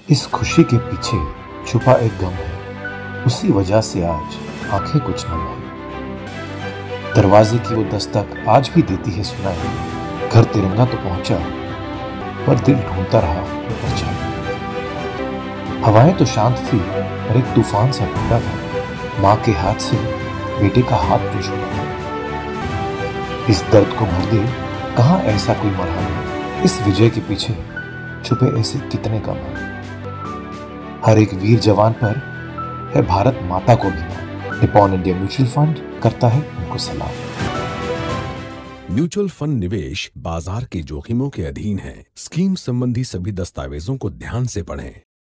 इस खुशी के पीछे छुपा एक गम है, उसी वजह से आज आंखें कुछ नम है। दरवाजे की वो दस्तक आज भी देती है सुनाई, घर तिरंगा तो पहुंचा पर दिल ढूंढता रहा वो परछाई। हवाएं तो शांत थी पर एक तूफान सा टूटा था, माँ के हाथ से बेटे का हाथ जो छूटा था। इस दर्द को भर दे कहाँ ऐसा कोई मरहम है, इस विजय के पीछे छुपे ऐसे कितने गम हैं। हर एक वीर जवान पर है भारत माता को भी मान। निपॉन इंडिया म्यूचुअल फंड करता है उनको सलाम। म्यूचुअल फंड निवेश बाजार के जोखिमों के अधीन है। स्कीम संबंधी सभी दस्तावेजों को ध्यान से पढ़ें।